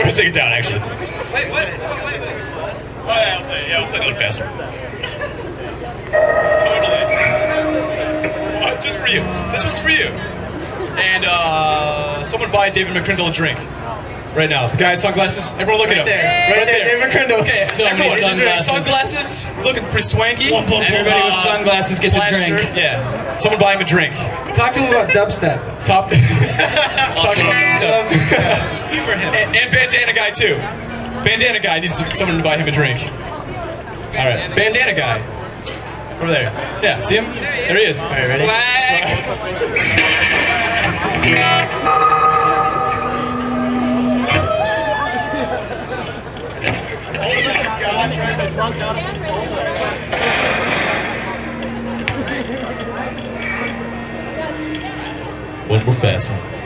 I'll take it down, actually. Wait, what? Oh, yeah, I'll play another fast one. Totally. Just for you. This one's for you. And, someone buy David McCrindle a drink. Right now. The guy in sunglasses. Everyone look at him. Right there, David McCrindle. Okay, So everyone. many Sunglasses. Looking pretty swanky. Everybody with sunglasses gets a drink. Shirt. Yeah. Someone buy him a drink. Talk to him about dubstep. Talk about stuff. Humor him. And Bandana Guy, too. Bandana Guy needs someone to buy him a drink. Alright. Bandana Guy. Over there. Yeah, see him? There he is. Alright, ready? One more fast one.